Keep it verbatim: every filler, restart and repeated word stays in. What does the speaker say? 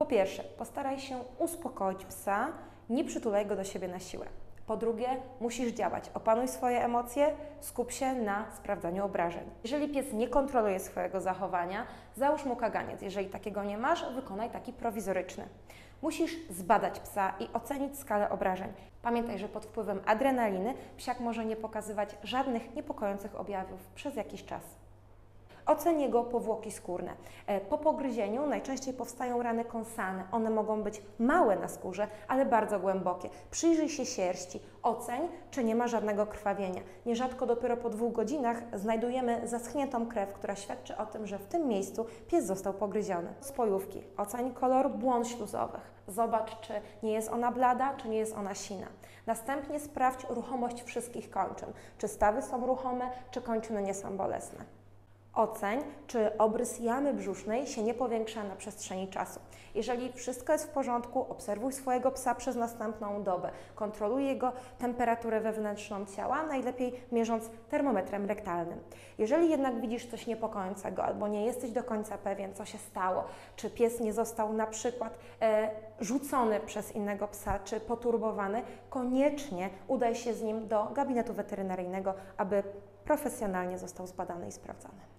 Po pierwsze, postaraj się uspokoić psa, nie przytulaj go do siebie na siłę. Po drugie, musisz działać. Opanuj swoje emocje, skup się na sprawdzaniu obrażeń. Jeżeli pies nie kontroluje swojego zachowania, załóż mu kaganiec. Jeżeli takiego nie masz, wykonaj taki prowizoryczny. Musisz zbadać psa i ocenić skalę obrażeń. Pamiętaj, że pod wpływem adrenaliny psiak może nie pokazywać żadnych niepokojących objawów przez jakiś czas. Oceń jego powłoki skórne. Po pogryzieniu najczęściej powstają rany kąsane. One mogą być małe na skórze, ale bardzo głębokie. Przyjrzyj się sierści. Oceń, czy nie ma żadnego krwawienia. Nierzadko dopiero po dwóch godzinach znajdujemy zaschniętą krew, która świadczy o tym, że w tym miejscu pies został pogryziony. Spojówki. Oceń kolor błon śluzowych. Zobacz, czy nie jest ona blada, czy nie jest ona sina. Następnie sprawdź ruchomość wszystkich kończyn. Czy stawy są ruchome, czy kończyny nie są bolesne. Oceń, czy obrys jamy brzusznej się nie powiększa na przestrzeni czasu. Jeżeli wszystko jest w porządku, obserwuj swojego psa przez następną dobę. Kontroluj jego temperaturę wewnętrzną ciała, najlepiej mierząc termometrem rektalnym. Jeżeli jednak widzisz coś niepokojącego albo nie jesteś do końca pewien, co się stało, czy pies nie został na przykład e, rzucony przez innego psa, czy poturbowany, koniecznie udaj się z nim do gabinetu weterynaryjnego, aby profesjonalnie został zbadany i sprawdzony.